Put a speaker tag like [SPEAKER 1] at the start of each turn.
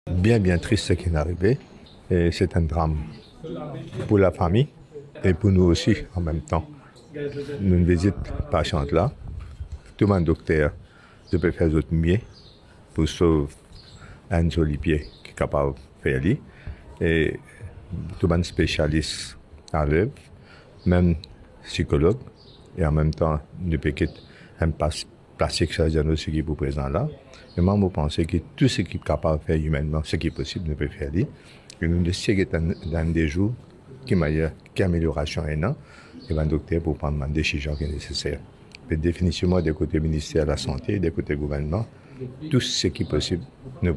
[SPEAKER 1] Bien triste ce qui est arrivé. Et c'est un drame pour la famille et pour nous aussi en même temps. Nous une visite patiente là. Tout le docteur, je peux faire d'autres mieux pour sauver un joli pied qui est capable de faire lui. Et tout le spécialiste à l'œuvre, même psychologue, et en même temps, nous peut un plastique surgeon aussi qui est présent là. Et moi, je pense que tout ce qui est capable de faire humainement, ce qui est possible, nous peut faire lui. Et nous devons dans des jours qui amélioration est non, et le docteur pour prendre une décision qui est nécessaire. Mais définitivement, des côtés ministère de la Santé, des côtés gouvernement, tout ce qui est possible, nous